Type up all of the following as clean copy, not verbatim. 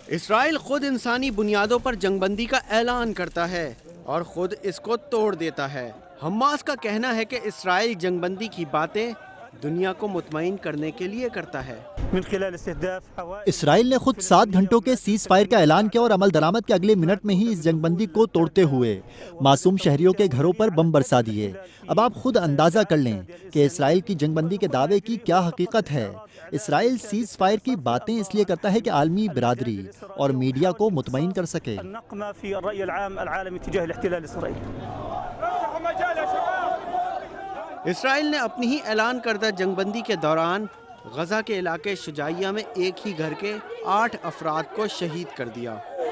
اسرائیل خود انسانی بنیادوں پر جنگ بندی کا اعلان کرتا ہے اور خود اس کو توڑ دیتا ہے۔ حماس کا کہنا ہے کہ اسرائیل جنگ بندی کی باتیں دنیا کو مطمئن کرنے کے لیے کرتا ہے۔ اسرائیل نے خود 7 گھنٹوں کے سیز فائر کا اعلان کیا اور عمل درآمد کے اگلے منٹ میں ہی اس جنگ بندی کو توڑتے ہوئے معصوم شہریوں کے گھروں پر بم برسا دیے۔ اب آپ خود اندازہ کر لیں کہ اسرائیل کی جنگ بندی کے دعوے کی کیا حقیقت ہے۔ اسرائیل سیز فائر کی باتیں اس لیے کرتا ہے کہ عالمی برادری اور میڈیا کو مطمئن کر سکے۔ اسرائیل نے اپنی ہی اعلان کردہ جنگ بندی کے دوران غزہ کے علاقے شجاعیہ میں ایک ہی گھر کے 8 افراد کو شہید کر دیا۔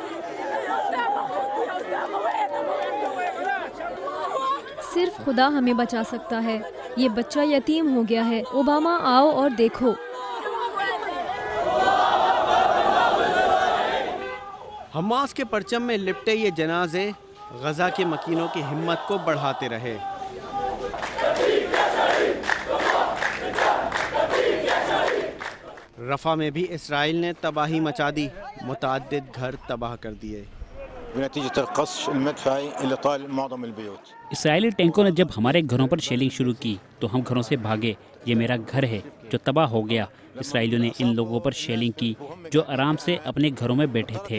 صرف خدا ہمیں بچا سکتا ہے، یہ بچہ یتیم ہو گیا ہے۔ اوباما آؤ اور دیکھو۔ حماس کے پرچم میں لپٹے یہ جنازے غزہ کے مکینوں کی ہمت کو بڑھاتے رہے۔ رفح میں بھی اسرائیل نے تباہی مچا دی، متعدد گھر تباہ کر دیے۔ اسرائیلی ٹینکوں نے جب ہمارے گھروں پر شیلنگ شروع کی تو ہم گھروں سے بھاگے۔ یہ میرا گھر ہے جو تباہ ہو گیا۔ اسرائیلیوں نے ان لوگوں پر شیلنگ کی جو آرام سے اپنے گھروں میں بیٹھے تھے۔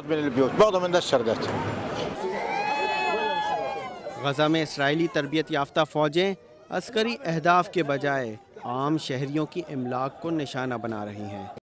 غزہ میں اسرائیلی تربیت یافتہ فوجیں عسکری اہداف کے بجائے عام شہریوں کی املاک کو نشانہ بنا رہی ہیں۔